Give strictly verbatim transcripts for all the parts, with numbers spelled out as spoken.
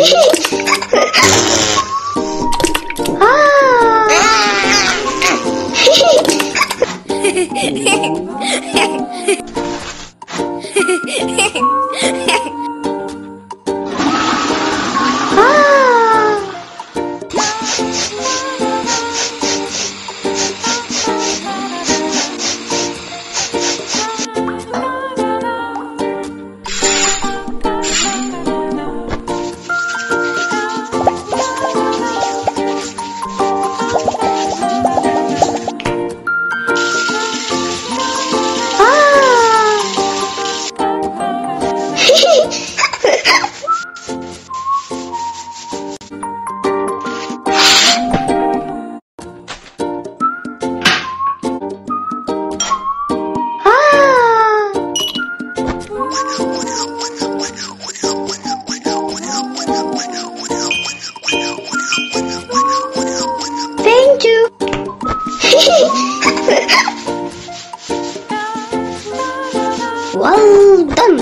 Well done!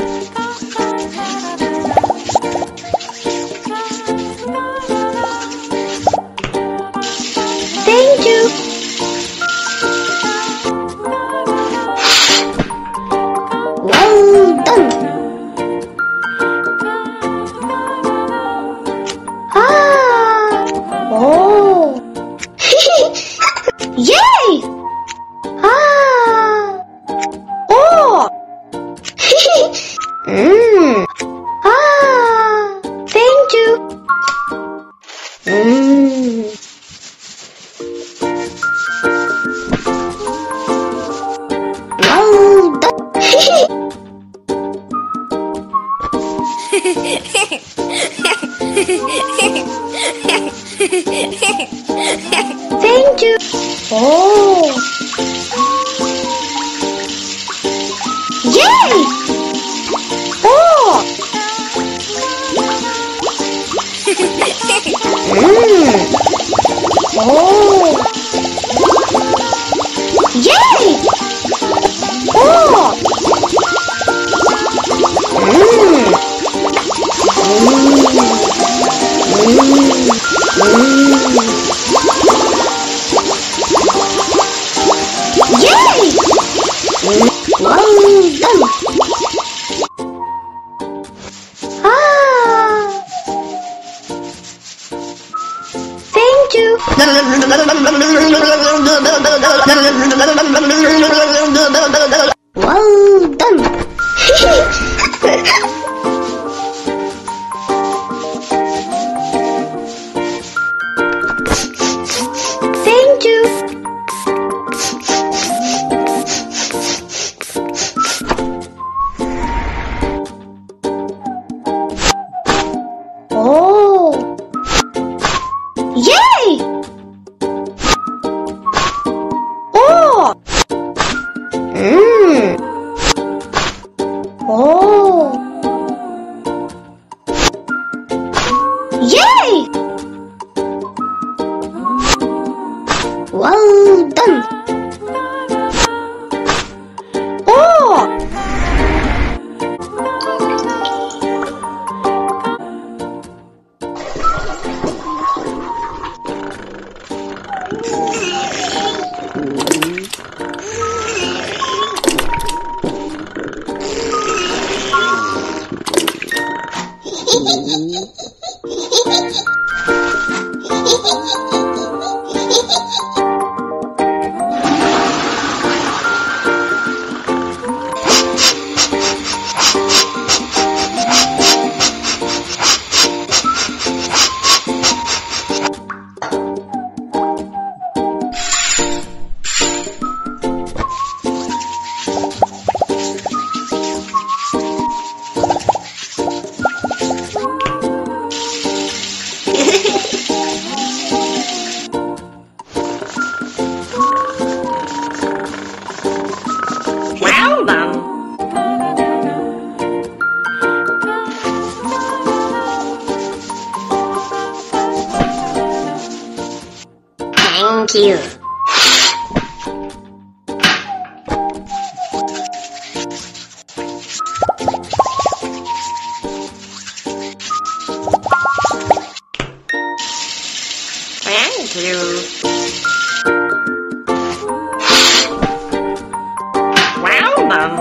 Thank you! Well done! Ah! Oh! Yay! Ah! Oh! Mmm. Ah, thank you. Mmm. Well done. Thank you. Oh. Yay! Oh! Mmm. Oh! Yay! Oh! Mmm. Mmm. Mmm. Yay! Mm. Well done. Ah! Thank you. Well done. Thank you. Oh! Yay! Oh! Mmm. Oh! Yay! Well done. Oh! Well done. Thank you. Thank you. Wow, Mom.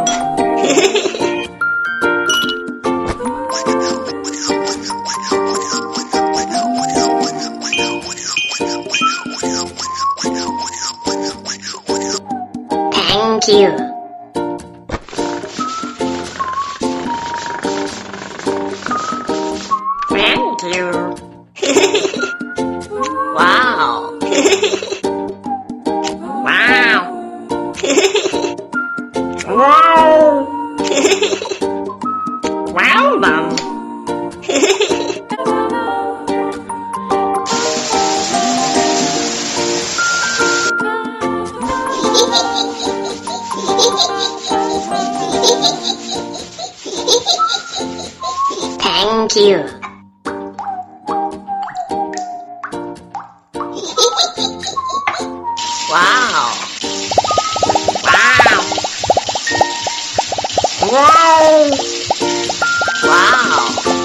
Thank you. Thank you. Wow. Wow. Wow. Wow, Mom. Thank you. Wow. Wow. Wow. Wow.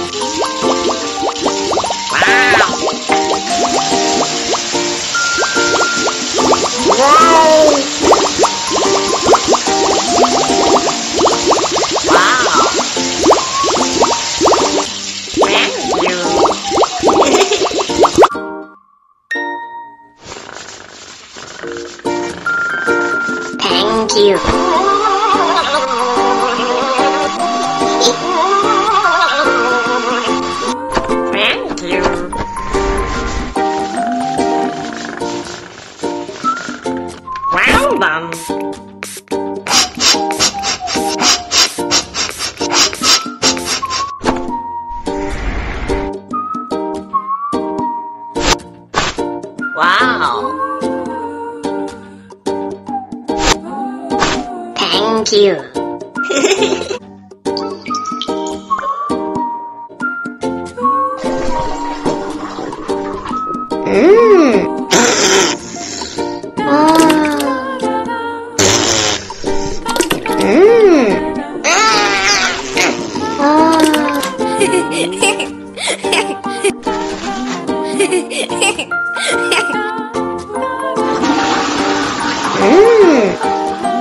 Wow. Wow. Wow. Thank you. Thank you. Thank you. Wow, Mom. Wow. Thank you. Mmm. Ah. Mmm. Mmm.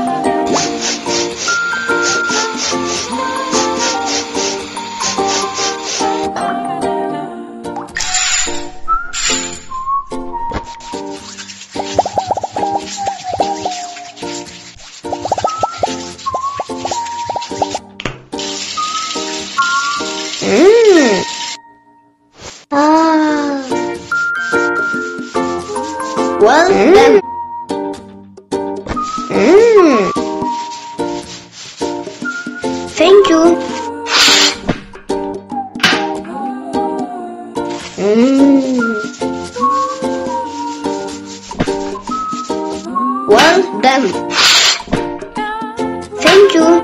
Mmm. Ah. Well done. Mmm. Thank you. Mmm. Well done. Thank you.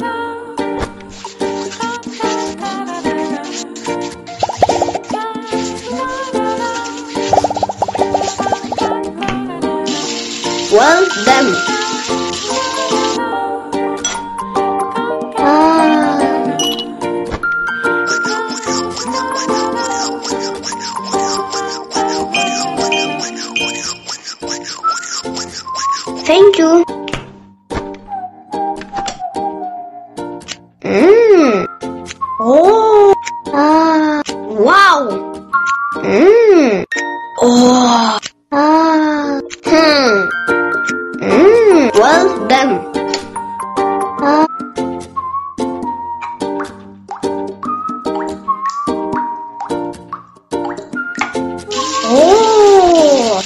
Well done. Ah. Thank you. Mmm. Oh. Ah. Wow. Mmm. Oh. Ah. Hmm. Mmm. Well done. Ah. Oh.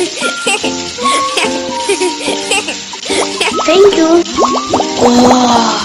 Thank you. Oh.